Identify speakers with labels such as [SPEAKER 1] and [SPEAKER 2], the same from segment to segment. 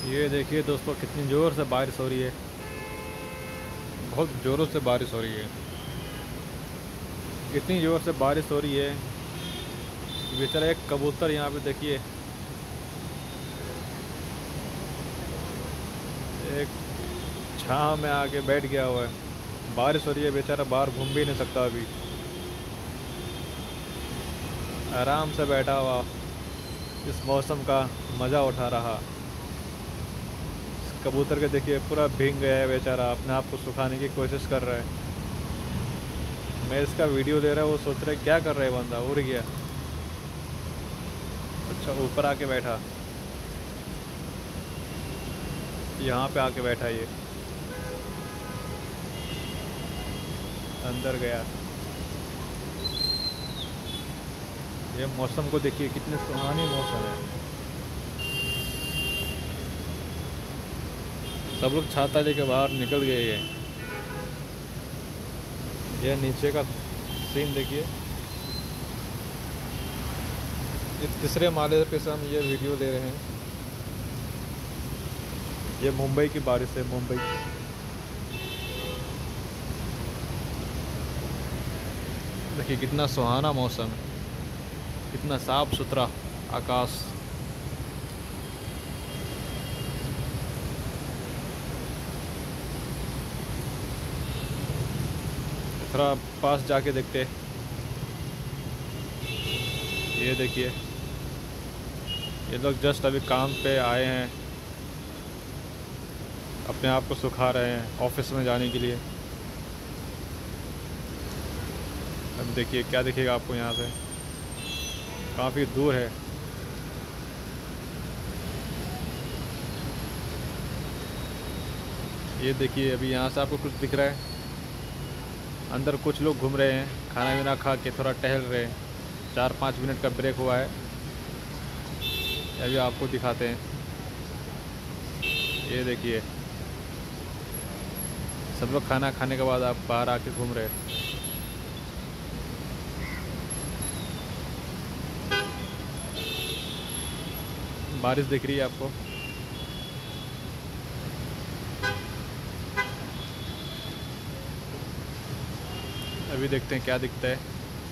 [SPEAKER 1] ये देखिए दोस्तों कितनी ज़ोर से बारिश हो रही है। बहुत ज़ोरों से बारिश हो रही है। इतनी ज़ोर से बारिश हो रही है कि बेचारा एक कबूतर यहाँ पे देखिए, एक छाँव में आके बैठ गया हुआ है। बारिश हो रही है, बेचारा बाहर घूम भी नहीं सकता अभी। आराम से बैठा हुआ इस मौसम का मज़ा उठा रहा। कबूतर के देखिए पूरा भीग गया है बेचारा, अपने आप को सुखाने की कोशिश कर रहा है। मैं इसका वीडियो ले रहा हूँ, वो सोच रहे क्या कर रहे बंदा, उड़ गया। अच्छा ऊपर आके बैठा, यहाँ पे आके बैठा, ये अंदर गया। ये मौसम को देखिए, कितनी सुहानी मौसम है। सब लोग छाता लेके बाहर निकल गए। ये नीचे का सीन देखिए। ये तीसरे माले पे से हम ये वीडियो ले रहे हैं। ये मुंबई की बारिश है, मुंबई। देखिए कितना सुहाना मौसम है, कितना साफ सुथरा आकाश। थोड़ा पास जाके देखते। ये देखिए, ये लोग जस्ट अभी काम पे आए हैं, अपने आप को सुखा रहे हैं ऑफिस में जाने के लिए। अब देखिए क्या दिखेगा आपको, यहाँ से काफ़ी दूर है। ये देखिए अभी यहाँ से आपको कुछ दिख रहा है। अंदर कुछ लोग घूम रहे हैं, खाना वाना खा के थोड़ा टहल रहे हैं। 4-5 मिनट का ब्रेक हुआ है, अभी आपको दिखाते हैं। ये देखिए सब लोग खाना खाने के बाद आप बाहर आके घूम रहे हैं। बारिश दिख रही है आपको। अभी देखते हैं क्या दिखता है।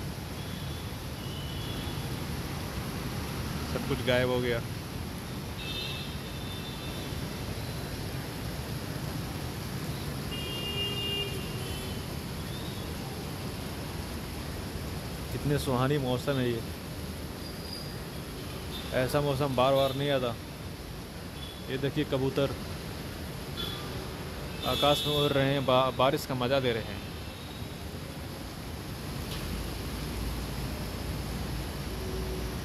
[SPEAKER 1] सब कुछ गायब हो गया। कितने सुहानी मौसम है ये। ऐसा मौसम बार बार नहीं आता। ये देखिए कबूतर आकाश में उड़ रहे हैं, बारिश का मज़ा ले रहे हैं।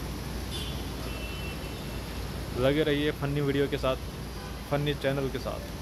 [SPEAKER 1] लगे रहिए फनी वीडियो के साथ, फनी चैनल के साथ।